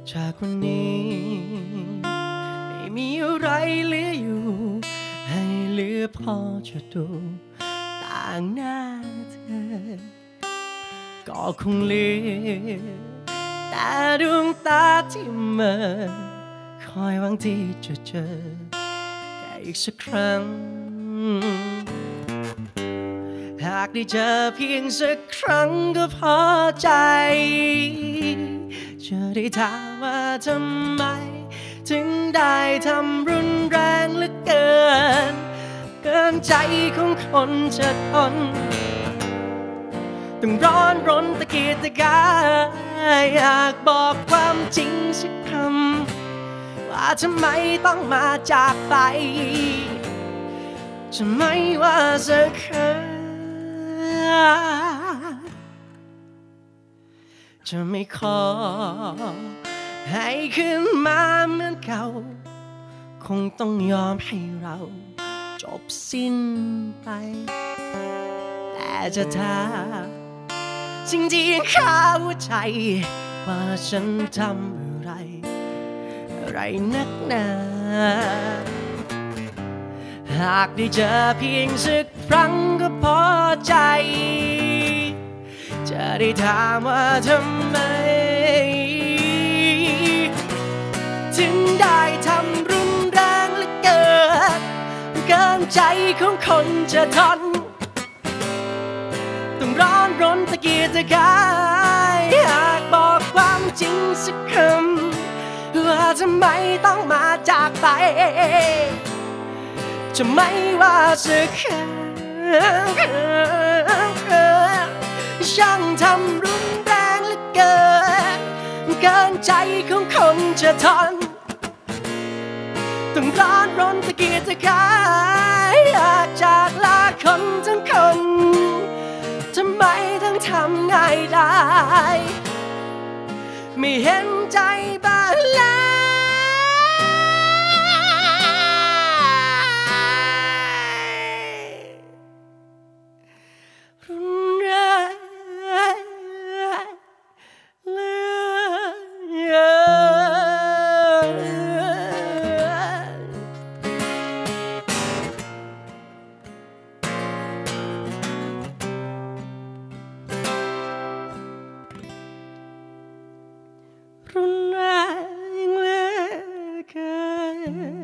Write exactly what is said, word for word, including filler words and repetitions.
จากวันนี้ไม่มีอะไรเหลืออยู่ให้เหลือพอจะดูต่างหน้าเธอก็คงเหลือแต่ดวงตาที่เมื่อคอยหวังที่จะเจอแค่อีกสักครั้งหากได้เจอเพียงสักครั้งก็พอใจจะได้ถามว่าทำไมถึงได้ทำรุนแรงเหลือเกินเกินใจของคนจะทนต้องร้อนรนตะเกียกตะกายอยากบอกความจริงสักคำว่าทำไมต้องมาจากไปจะไม่ว่าสักครั้งจะไม่ขอให้ขึ้นมาเหมือนเก่าคงต้องยอมให้เราจบสิ้นไปแต่จะถามสิ่งที่ยังคาหัวใจว่าฉันทำอะไรอะไรนักหนาหากได้เจอเพียงสักครั้งก็พอใจจะได้ถามว่าทำไมถึงได้ทำรุนแรงเหลือเกินเกินใจของคนจะทนต้องร้อนรนตะเกียกตะกายหากบอกความจริงสักคำว่าทำไมต้องมาจากไปจะไม่ว่าสักครั้งช่างทำรุนแรงเหลือเกินเกินใจของคนจะทนต้องร้อนรนตะเกียกตะกายอยากจากลาคนทั้งคนทำไมต้องทำง่ายได้ไม่เห็นใจบ้างเลยรุนแรงเหลือเกินรุนแรงเหลือเกิน